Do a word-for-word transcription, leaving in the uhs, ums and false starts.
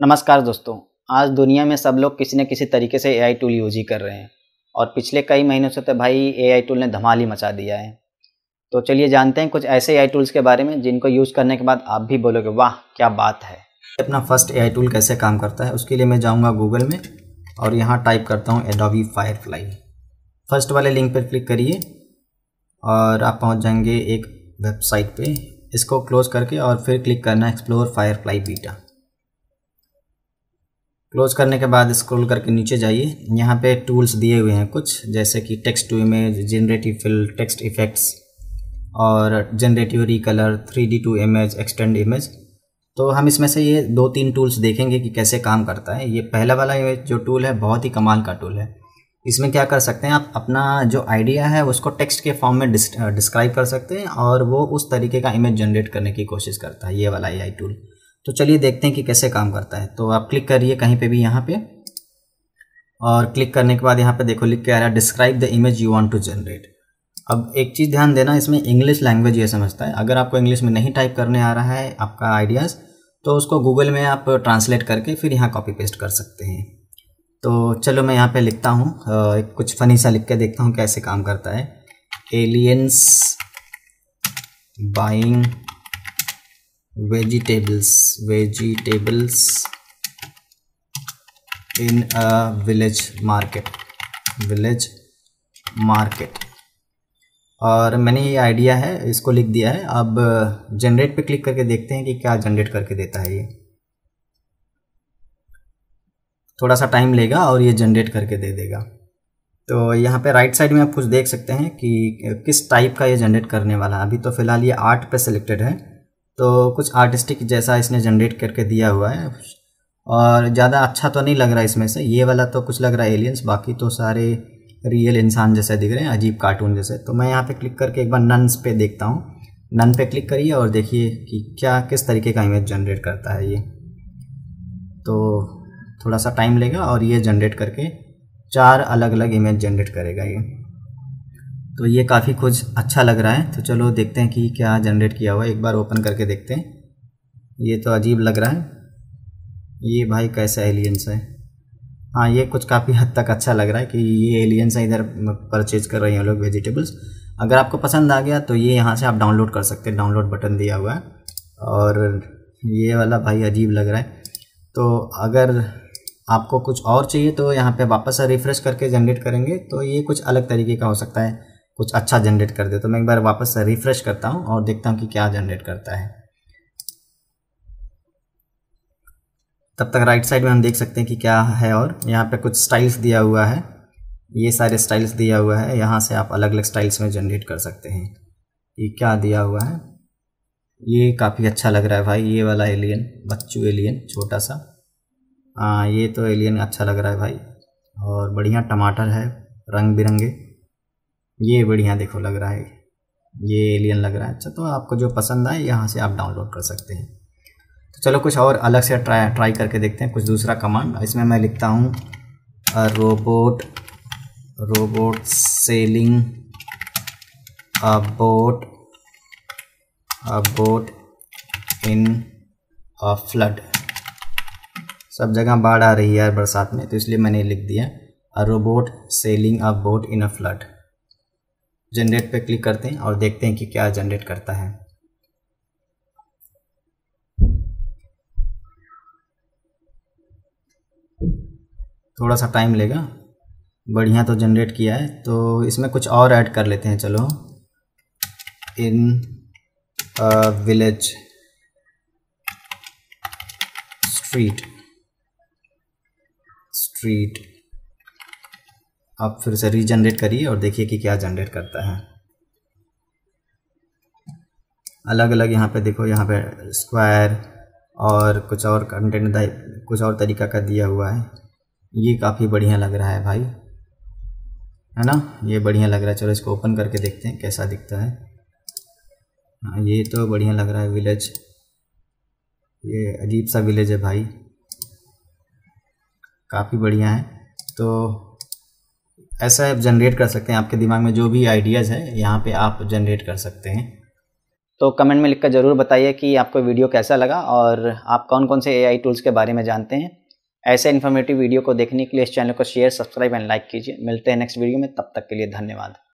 नमस्कार दोस्तों। आज दुनिया में सब लोग किसी न किसी तरीके से एआई टूल यूज ही कर रहे हैं और पिछले कई महीनों से तो भाई एआई टूल ने धमाल ही मचा दिया है। तो चलिए जानते हैं कुछ ऐसे एआई टूल्स के बारे में जिनको यूज़ करने के बाद आप भी बोलोगे वाह क्या बात है। अपना फर्स्ट एआई टूल कैसे काम करता है उसके लिए मैं जाऊंगा गूगल में और यहाँ टाइप करता हूँ एडोबी फायरफ्लाई। फर्स्ट वाले लिंक पर क्लिक करिए और आप पहुँच जाएंगे एक वेबसाइट पे। इसको क्लोज करके और फिर क्लिक करना एक्सप्लोर फायरफ्लाई बीटा। क्लोज करने के बाद स्क्रॉल करके नीचे जाइए। यहाँ पे टूल्स दिए हुए हैं कुछ, जैसे कि text to image, generative fill, text effects और generative recolour, three D to image, extend image. तो हम इसमें से ये दो तीन टूल्स देखेंगे कि कैसे काम करता है। ये पहला वाला जो टूल है बहुत ही कमाल का टूल है। इसमें क्या कर सकते हैं, आप अपना जो आइडिया है उसको टेक्स्ट के फॉर्म में डिस्क्राइब कर सकते हैं और वो उस तरीके का इमेज जनरेट करने की कोशिश करता है ये वाला एआई टूल। तो चलिए देखते हैं कि कैसे काम करता है। तो आप क्लिक करिए कहीं पे भी यहाँ पे, और क्लिक करने के बाद यहाँ पे देखो लिख के आ रहा है describe the image you want to generate. अब एक चीज़ ध्यान देना, इसमें इंग्लिश लैंग्वेज ये समझता है। अगर आपको इंग्लिश में नहीं टाइप करने आ रहा है आपका आइडियाज़, तो उसको गूगल में आप ट्रांसलेट करके फिर यहाँ कॉपी पेस्ट कर सकते हैं। तो चलो मैं यहाँ पे लिखता हूँ, कुछ फ़नी सा लिख के देखता हूँ कैसे काम करता है। Aliens buying vegetables vegetables in a village market village market और मैंने ये आइडिया है इसको लिख दिया है। अब जनरेट पे क्लिक करके देखते हैं कि क्या जनरेट करके देता है। ये थोड़ा सा टाइम लेगा और ये जनरेट करके दे देगा। तो यहाँ पे राइट साइड में आप कुछ देख सकते हैं कि किस टाइप का ये जनरेट करने वाला है। अभी तो फ़िलहाल ये आर्ट पे सिलेक्टेड है, तो कुछ आर्टिस्टिक जैसा इसने जनरेट करके दिया हुआ है और ज़्यादा अच्छा तो नहीं लग रहा है इसमें से। ये वाला तो कुछ लग रहा है एलियंस, बाकी तो सारे रियल इंसान जैसे दिख रहे हैं, अजीब कार्टून जैसे। तो मैं यहाँ पे क्लिक करके एक बार नन्स पे देखता हूँ। नन पे क्लिक करिए और देखिए कि क्या किस तरीके का इमेज जनरेट करता है ये। तो थोड़ा सा टाइम लेगा और ये जनरेट करके चार अलग अलग इमेज जनरेट करेगा ये। तो ये काफ़ी कुछ अच्छा लग रहा है। तो चलो देखते हैं कि क्या जनरेट किया हुआ है। एक बार ओपन करके देखते हैं। ये तो अजीब लग रहा है। ये भाई कैसा एलियंस है। हाँ, ये कुछ काफ़ी हद तक अच्छा लग रहा है कि ये एलियंस है, इधर परचेज कर रहे हैं लोग वेजिटेबल्स। अगर आपको पसंद आ गया तो ये यहाँ से आप डाउनलोड कर सकते हैं, डाउनलोड बटन दिया हुआ है। और ये वाला भाई अजीब लग रहा है। तो अगर आपको कुछ और चाहिए तो यहाँ पे वापस से रिफ़्रेश करके जनरेट करेंगे तो ये कुछ अलग तरीके का हो सकता है, कुछ अच्छा जनरेट कर दे। तो मैं एक बार वापस से रिफ़्रेश करता हूँ और देखता हूँ कि क्या जनरेट करता है। तब तक राइट साइड में हम देख सकते हैं कि क्या है। और यहाँ पे कुछ स्टाइल्स दिया हुआ है, ये सारे स्टाइल्स दिया हुआ है। यहाँ से आप अलग अलग स्टाइल्स में जनरेट कर सकते हैं। ये क्या दिया हुआ है, ये काफ़ी अच्छा लग रहा है भाई। ये वाला एलियन, बच्चू एलियन छोटा सा, हाँ ये तो एलियन अच्छा लग रहा है भाई। और बढ़िया टमाटर है रंग बिरंगे, ये बढ़िया देखो लग रहा है, ये एलियन लग रहा है। अच्छा, तो आपको जो पसंद आए यहाँ से आप डाउनलोड कर सकते हैं। तो चलो कुछ और अलग से ट्राई ट्राई करके देखते हैं, कुछ दूसरा कमांड। इसमें मैं लिखता हूँ robot robot sailing a boat a boat in a flood. सब जगह बाढ़ आ रही है यार बरसात में, तो इसलिए मैंने लिख दिया a robot sailing a boat in a flood. Generate पे क्लिक करते हैं और देखते हैं कि क्या जनरेट करता है। थोड़ा सा टाइम लेगा, बढ़िया तो जनरेट किया है। तो इसमें कुछ और ऐड कर लेते हैं। चलो, in a village street street आप फिर से रीजनरेट करिए और देखिए कि क्या जनरेट करता है। अलग अलग यहाँ पे देखो, यहाँ पे स्क्वायर और कुछ और कंटेंट कुछ और तरीका का दिया हुआ है। ये काफ़ी बढ़िया लग रहा है भाई, है ना, ये बढ़िया लग रहा है। चलो इसको ओपन करके देखते हैं कैसा दिखता है। हाँ, ये तो बढ़िया लग रहा है। विलेज, ये अजीब सा विलेज है भाई, काफ़ी बढ़िया है। तो ऐसा आप जनरेट कर सकते हैं। आपके दिमाग में जो भी आइडियाज़ है यहाँ पे आप जनरेट कर सकते हैं। तो कमेंट में लिखकर ज़रूर बताइए कि आपको वीडियो कैसा लगा और आप कौन कौन से एआई टूल्स के बारे में जानते हैं। ऐसे इन्फॉर्मेटिव वीडियो को देखने के लिए इस चैनल को शेयर, सब्सक्राइब एंड लाइक कीजिए। मिलते हैं नेक्स्ट वीडियो में, तब तक के लिए धन्यवाद।